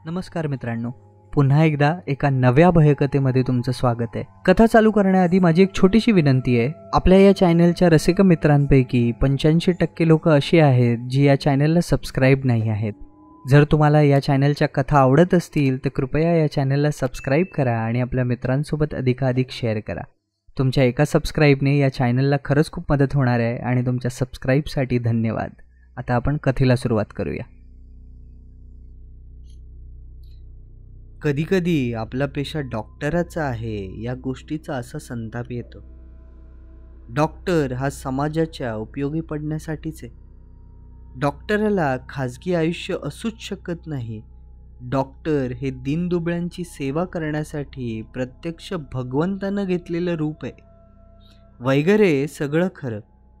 नमस्कार मित्रांनो, पुन्हा एकदा एका नव्या भयकथेमध्ये तुमचं स्वागत आहे. कथा चालू करण्याआधी माझी एक छोटीशी विनंती आहे. आपल्या या चॅनलच्या रसिक मित्रांपैकी 85% लोक अशी आहेत जी या चॅनलला सबस्क्राईब नाही आहेत. जर तुम्हाला या चॅनलच्या कथा आवडत असतील तर कृपया या चॅनलला सबस्क्राईब करा आणि आपल्या मित्रांसोबत अधिकाधिक शेअर करा. तुमच्या एका सबस्क्राईबने या चॅनलला खरंच खूप मदत होणार आहे आणि तुमच्या सबस्क्राईबसाठी धन्यवाद. आता आपण कथेला सुरुवात करूया. कधीकधी आपला पेशा डॉक्टराचा आहे या गोष्टीचा असा संताप येतो. डॉक्टर हा समाजाच्या उपयोगी पडण्यासाठीच आहे. डॉक्टराला खाजगी आयुष्य असूच शकत नाही. डॉक्टर हे दीनदुबळ्यांची सेवा करण्यासाठी प्रत्यक्ष भगवंतानं घेतलेलं रूप आहे वगैरे सगळं खरं.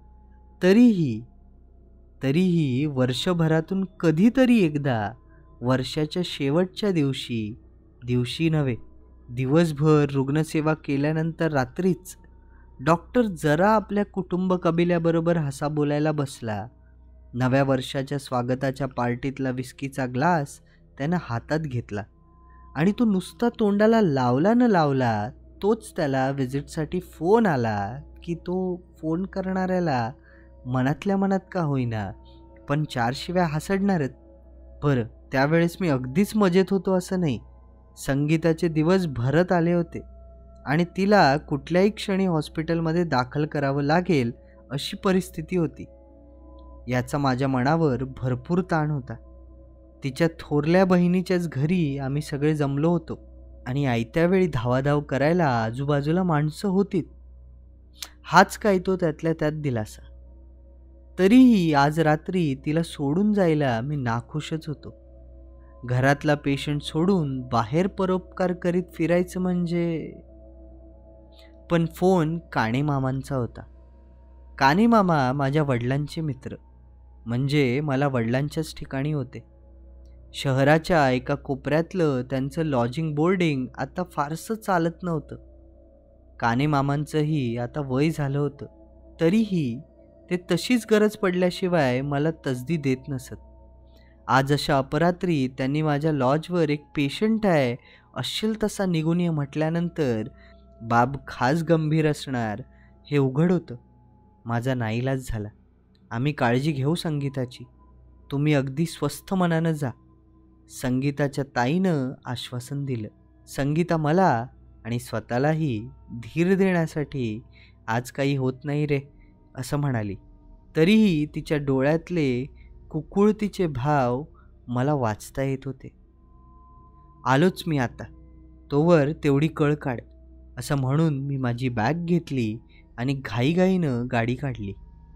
तरीही वर्षभरातून कधीतरी एकदा वर्षाच्या शेवटच्या दिवशी नव्हे, दिवसभर रुग्णसेवा केल्यानंतर रात्रीच डॉक्टर जरा आपल्या कुटुंब कबिल्याबरोबर हसा बोलायला बसला. नव्या वर्षाच्या स्वागताच्या पार्टीतला विस्कीचा ग्लास त्यानं हातात घेतला आणि तो नुसता तोंडाला लावला न लावला तोच त्याला व्हिजिटसाठी फोन आला की तो फोन करणाऱ्याला मनातल्या मनात का होईना पण 4 शिव्या हासडणारच. बरं, त्यावेळेस मी अगदीच मजेत होतो असं नाही. संगीताचे दिवस भरत आले होते आणि तिला कुठल्याही क्षणी हॉस्पिटलमध्ये दाखल करावं लागेल अशी परिस्थिती होती. याचा माझ्या मनावर भरपूर ताण होता. तिच्या थोरल्या बहिणीच्याच घरी आम्ही सगळे जमलो होतो आणि आयत्या वेळी धावाधाव करायला आजूबाजूला माणसं होतीच. हाच काय तो त्यातल्या त्यात दिलासा. तरीही आज रात्री तिला सोडून जायला मी नाखुशच होतो. घरातला पेशंट सोडून बाहेर परोपकार करीत फिरायचं म्हणजे. पण फोन काणे मामांचा होता. काणे मामा माझ्या वडिलांचे मित्र, म्हणजे मला वडिलांच्याच ठिकाणी होते. शहराच्या एका कोपऱ्यातलं त्यांचं लॉजिंग बोर्डिंग आता फारसं चालत नव्हतं. काणे मामांचंही आता वय झालं होतं, तरीही ते तशीच गरज पडल्याशिवाय मला तसदी देत नसत. आज अशा अपरात्री त्यांनी माझ्या लॉजवर एक पेशंट आहे असेल तसा निघून ये म्हटल्यानंतर बाब खास गंभीर असणार हे उघड होतं. माझा नाईलाज झाला. आम्ही काळजी घेऊ संगीताची, तुम्ही अगदी स्वस्थ मनानं जा. संगीताच्या ताईनं आश्वासन दिलं. संगीता मला आणि स्वतःलाही धीर देण्यासाठी आज काही होत नाही रे असं म्हणाली. तरीही तिच्या डोळ्यातले कुकुळतीचे भाव मला वाचता येत होते. आलोच मी आता, तोवर तेवढी कळ काढ असं म्हणून मी माझी बॅग घेतली आणि घाईघाईनं गाडी काढली.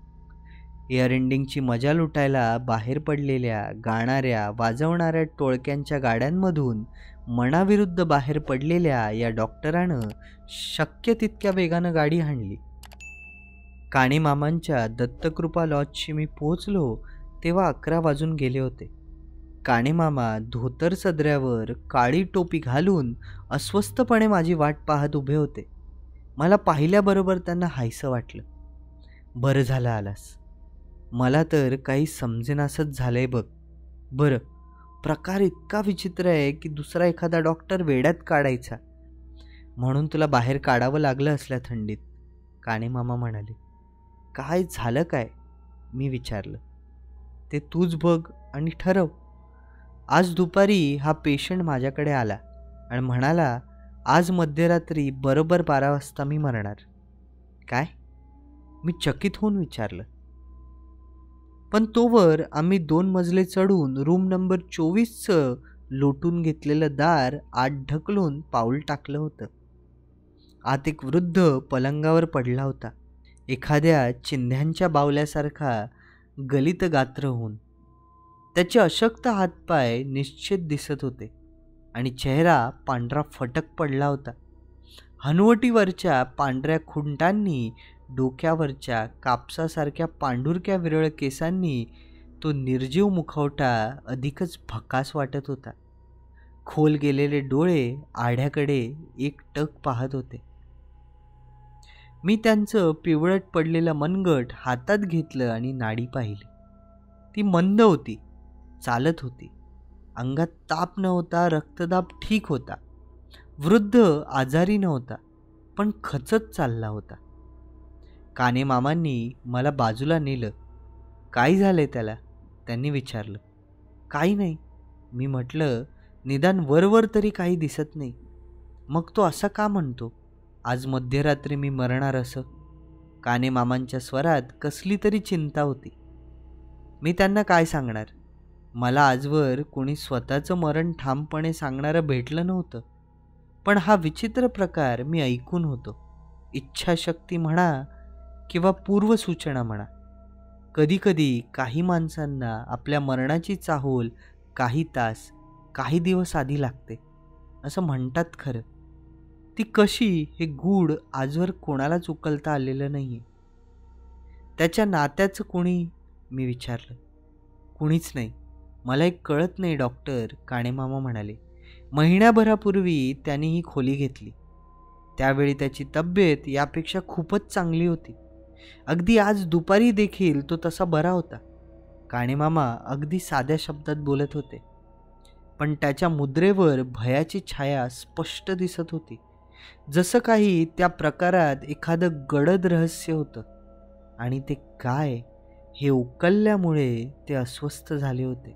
एअर इंडिंगची मजा लुटायला बाहेर पडलेल्या गाणाऱ्या वाजवणाऱ्या टोळक्यांच्या गाड्यांमधून मनाविरुद्ध बाहेर पडलेल्या या डॉक्टरानं शक्य तितक्या वेगानं गाडी हाणली. काणे मामांच्या दत्तकृपा लॉजशी मी पोहोचलो तेव्हा 11 वाजून गेले होते. काणे मामा धोतर सदऱ्यावर काळी टोपी घालून अस्वस्थपणे माझी वाट पाहत उभे होते. मला पाहिल्याबरोबर त्यांना हायसं वाटलं. बरं झालं आलास. मला तर काही समजेनासच झालंय बघ. बरं, प्रकार इतका विचित्र आहे की दुसरा एखादा डॉक्टर वेड्यात काढायचा म्हणून तुला बाहेर काढावं लागलं असल्या थंडीत, काणे मामा म्हणाले. काय झालं काय, मी विचारलं. ते तूच बघ आणि ठरव. आज दुपारी हा पेशंट माझ्याकडे आला आणि म्हणाला आज मध्यरात्री बरोबर 12 वाजता मी मरणार. काय, मी चकित होऊन विचारलं. पण तोवर आम्ही 2 मजले चढून रूम नंबर 24चं लोटून घेतलेलं दार आत ढकलून पाऊल टाकलं होतं. आत एक वृद्ध पलंगावर पडला होता, एखाद्या चिंध्यांच्या बावल्यासारखा गलित गात्र होऊन. त्याचे अशक्त हातपाय निश्चित दिसत होते आणि चेहरा पांढरा फटक पडला होता. हनुवटीवरच्या पांढऱ्या खुंटांनी, डोक्यावरच्या कापसासारख्या पांढुरक्या विरळ केसांनी तो निर्जीव मुखवटा अधिकच भकास वाटत होता. खोल गेलेले डोळे आढ्याकडे एकटक पाहत होते. मी त्यांचं पिवळट पडलेलं मनगट हातात घेतलं आणि नाडी पाहिली. ती मंद होती, चालत होती. अंगात ताप नव्हता, रक्तदाब ठीक होता. वृद्ध आजारी नव्हता, पण खचत चालला होता. काने मामांनी मला बाजूला नेलं. काय झालंय त्याला? त्यांनी विचारलं. काही नाही, मी म्हटलं. निदान वरवर तरी काही दिसत नाही. मग तो असा का म्हणतो, आज मध्यरात्री मी मरणार असं? काने मामांच्या स्वरात कसली तरी चिंता होती. मी त्यांना काय सांगणार? मला आजवर कोणी स्वतःचं मरण ठामपणे सांगणारं भेटलं नव्हतं. पण हा विचित्र प्रकार मी ऐकून होतो. इच्छाशक्ती म्हणा किंवा पूर्वसूचना म्हणा. कधीकधी काही माणसांना आपल्या मरणाची चाहूल काही तास, काही दिवस आधी लागते असं म्हणतात. खरं ती कशी हे गूढ आजवर कोणालाच उकलता आलेलं नाही आहे. त्याच्या नात्याचं कोणी? मी विचारलं. कुणीच नाही. मला एक कळत नाही डॉक्टर, काणेमामा म्हणाले. महिन्याभरापूर्वी त्यांनी ही खोली घेतली. त्यावेळी त्याची तब्येत यापेक्षा खूपच चांगली होती. अगदी आज दुपारी देखील तो तसा बरा होता. काणेमामा अगदी साध्या शब्दात बोलत होते, पण त्याच्या मुद्रेवर भयाची छाया स्पष्ट दिसत होती. जसं काही त्या प्रकारात एखादं गडद रहस्य होतं, आणि ते काय हे उकलल्यामुळे ते अस्वस्थ झाले होते.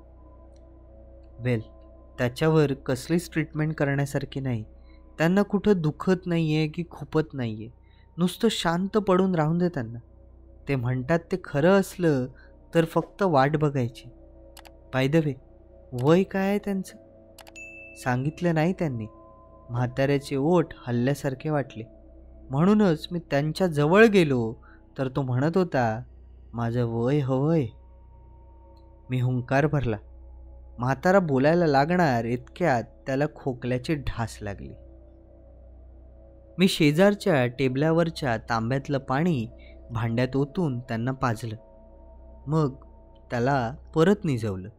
वेल, त्याच्यावर कसलीच ट्रीटमेंट करण्यासारखी नाही. त्यांना कुठं दुखत नाही आहे की खुपत नाही आहे. नुसतं शांत पडून राहून दे त्यांना. ते म्हणतात ते खरं असलं तर फक्त वाट बघायची. बाय द वे, वय काय आहे त्यांचं? सांगितलं नाही त्यांनी. म्हाताऱ्याचे ओठ हल्ल्यासारखे वाटले. म्हणूनच मी त्यांच्या जवळ गेलो तर तो म्हणत होता, माझं वय हवंय. मी हुंकार भरला. म्हातारा बोलायला लागणार इतक्यात त्याला खोकल्याची ढास लागली. मी शेजारच्या टेबलावरच्या तांब्यातलं पाणी भांड्यात ओतून त्यांना पाजलं. मग त्याला परत निजवलं.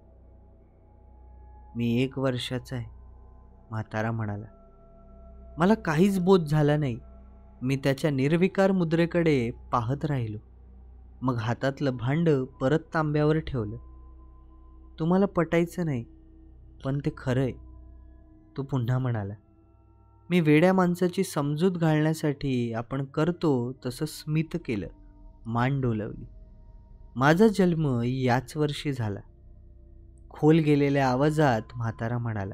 मी 1 वर्षाचा आहे, म्हातारा म्हणाला. मला काहीच बोध झाला नाही. मी त्याच्या निर्विकार मुद्रेकडे पाहत राहिलो. मग हातातलं भांडं परत तांब्यावर ठेवलं. तुम्हाला पटायचं नाही, पण ते खरं आहे, तो पुन्हा म्हणाला. मी वेड्या माणसाची समजूत घालण्यासाठी आपण करतो तसं स्मित केलं, मान डोलवली. माझा जन्म याच वर्षी झाला. खोल गेलेल्या आवाजात म्हातारा म्हणाला.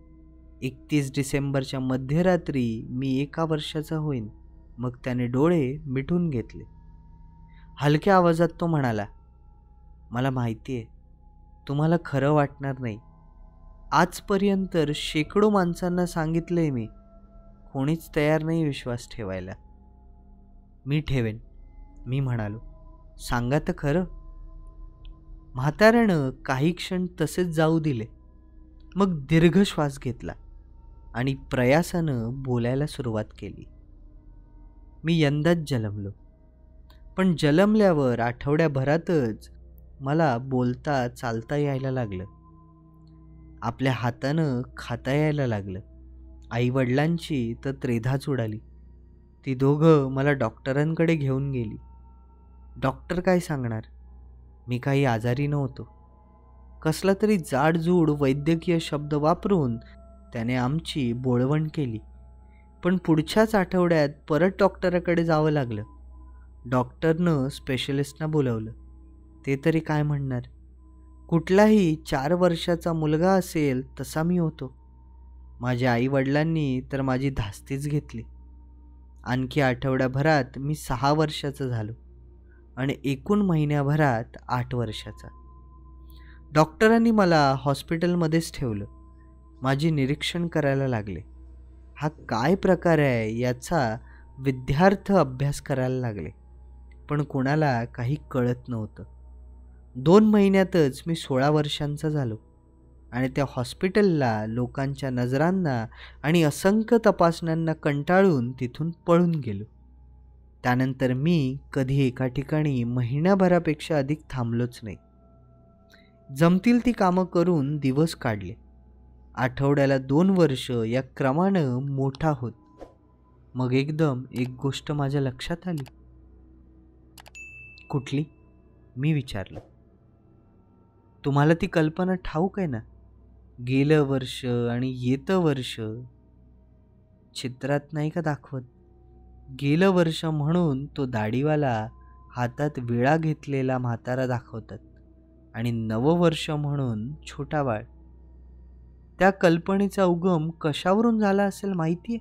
31 डिसेंबरच्या मध्यरात्री मी 1 वर्षाचा होईन. मग त्याने डोळे मिटून घेतले. हलक्या आवाजात तो म्हणाला, मला माहिती आहे, तुम्हाला खरं वाटणार नाही. आजपर्यंत शेकडो माणसांना सांगितलंय मी, कोणीच तयार नाही विश्वास ठेवायला. मी ठेवेन, मी म्हणालो. सांगा तर खरं. म्हाताऱ्यानं काही क्षण तसेच जाऊ दिले. मग दीर्घ श्वास घेतला आणि प्रयासानं बोलायला सुरुवात केली. मी यंदाच जन्मलो, पण जन्मल्यावर आठवड्याभरातच मला बोलता चालता यायला लागलं. आपल्या हातानं खाता यायला लागलं. आईवडिलांची तर त्रेधाच उडाली. ती दोघं मला डॉक्टरांकडे घेऊन गेली. डॉक्टर काय सांगणार, मी काही आजारी नव्हतो. कसला तरी जाडजूड वैद्यकीय शब्द वापरून त्याने आमची बोळवण केली. पण पुढच्याच आठवड्यात परत डॉक्टराकडे जावं लागलं. डॉक्टरनं स्पेशलिस्टना बोलवलं. ते तरी काय म्हणणार, कुठलाही 4 वर्षाचा मुलगा असेल तसा मी होतो. माझ्या आईवडिलांनी तर माझी धास्तीच घेतली. आणखी आठवड्याभरात मी 6 वर्षाचा झालो आणि एकूण महिन्याभरात 8 वर्षाचा. डॉक्टरांनी मला हॉस्पिटलमध्येच ठेवलं. माझी निरीक्षण करायला लागले. हा काय प्रकार आहे याचा विद्यार्थ अभ्यास करायला लागले. पण कोणाला काही कळत नव्हतं. 2 महिन्यातच मी 16 वर्षांचा झालो आणि त्या हॉस्पिटलला लोकांच्या नजरांना आणि असंख्य तपासण्यांना कंटाळून तिथून पळून गेलो. त्यानंतर मी कधी एका ठिकाणी महिन्याभरापेक्षा अधिक थांबलोच नाही. जमतील ती कामं करून दिवस काढले. आठवड्याला 2 वर्ष या क्रमानं मोठा होत. मग एकदम एक गोष्ट माझ्या लक्षात आली. कुठली? मी विचारलं. तुम्हाला ती कल्पना ठाऊक आहे ना? गेलं वर्ष आणि येतं वर्ष. चित्रात नाही का दाखवत, गेलं वर्ष म्हणून तो दाढीवाला हातात विळा घेतलेला म्हातारा दाखवतात आणि नववर्ष म्हणून छोटा बाळ. त्या कल्पनेचा उगम कशावरून झाला असेल माहितीये?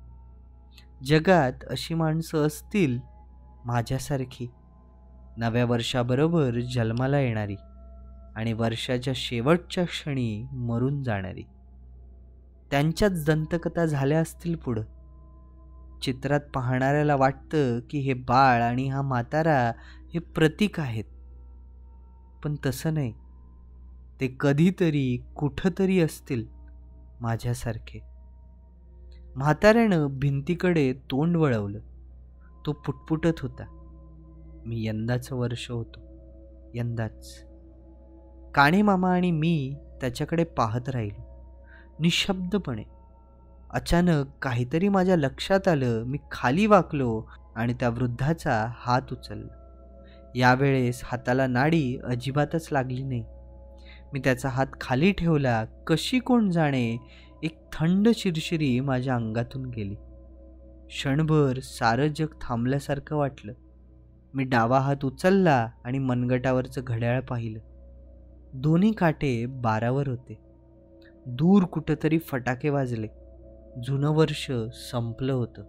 जगात अशी माणसं असतील माझ्यासारखी, नव्या वर्षाबरोबर जन्माला येणारी आणि वर्षाच्या शेवटच्या क्षणी मरून जाणारी. त्यांच्याच दंतकथा झाल्या असतील पुढं. चित्रात पाहणाऱ्याला वाटतं की हे बाळ आणि हा म्हातारा हे प्रतीक आहेत, पण तसं नाही. ते कधीतरी कुठंतरी असतील माझ्यासारखे. म्हाताऱ्यानं भिंतीकडे तोंड वळवलं. तो पुटपुटत होता, मी यंदाचं वर्ष होतो, यंदाच. काणे मामा आणि मी त्याच्याकडे पाहत राहिलो निशब्दपणे. अचानक काहीतरी माझ्या लक्षात आलं. मी खाली वाकलो आणि त्या वृद्धाचा हात उचलला. यावेळेस हाताला नाडी अजिबातच लागली नाही. मी त्याचा हात खाली ठेवला. कशी कोण जाणे एक थंड शिरशिरी माझ्या अंगातून गेली. क्षणभर सारं जग थांबल्यासारखं वाटलं. मी डावा हात उचलला आणि मनगटावरचं घड्याळ पाहिलं. दोन्ही काटे 12वर होते. दूर कुठंतरी फटाके वाजले. जुनं वर्ष संपलं होतं.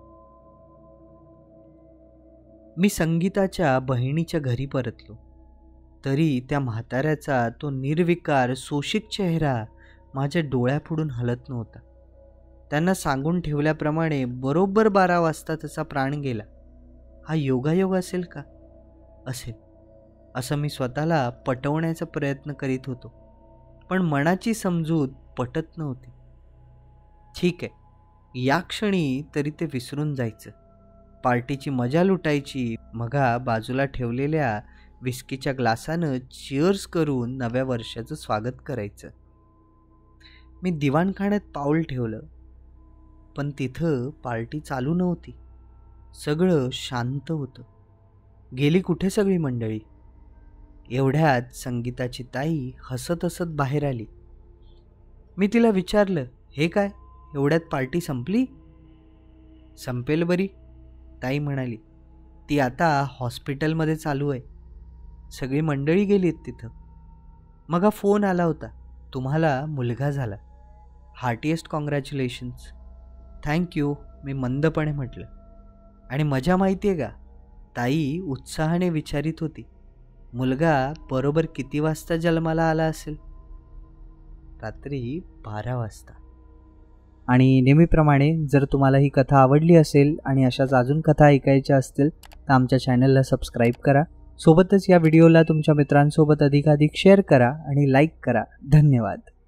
मी संगीताच्या बहिणीच्या घरी परतलो. तरी त्या म्हाताऱ्याचा तो निर्विकार शोषित चेहरा माझ्या डोळ्यापुढून हलत नव्हता. त्यांना सांगून ठेवल्याप्रमाणे बरोबर 12 वाजता त्याचा प्राण गेला. हा योगायोग असेल का? असेल असं मी स्वतःला पटवण्याचा प्रयत्न करीत होतो, पण मनाची समजूत पटत नव्हती. ठीक आहे, या क्षणी तरी ते विसरून जायचं. पार्टीची मजा लुटायची. मगा बाजूला ठेवलेल्या विस्कीच्या ग्लासानं चिअर्स करून नव्या वर्षाचं स्वागत करायचं. मी दिवाणखान्यात पाऊल ठेवलं, पण तिथं पार्टी चालू नव्हती. सगळं शांत होतं. गेली कुठे सगळी मंडळी? एवढ्यात संगीताची ताई हसत हसत बाहेर आली. मी तिला विचारलं, हे काय, एवढ्यात पार्टी संपली? संपेल बरी, ताई म्हणाली. ती आता हॉस्पिटलमध्ये चालू आहे. सगळी मंडळी गेलीत तिथं. मग हा फोन आला होता, तुम्हाला मुलगा झाला, हार्टिएस्ट कॉंग्रॅच्युलेशन्स. थँक्यू, मी मंदपणे म्हटलं. आणि मजा माहिती आहे का? ताई उत्साहाने विचारित होती, मुलगा बरोबर किती वाजता जन्माला आला असेल? रात्री 12 वाजता. आणि नेहमीप्रमाणे जर तुम्हाला ही कथा आवडली असेल आणि अशाच अजून कथा ऐकायच्या असतील तर आमच्या चॅनलला सबस्क्राईब करा. सोबतच या व्हिडिओला तुमच्या मित्रांसोबत अधिकाधिक शेअर करा आणि लाईक करा. धन्यवाद.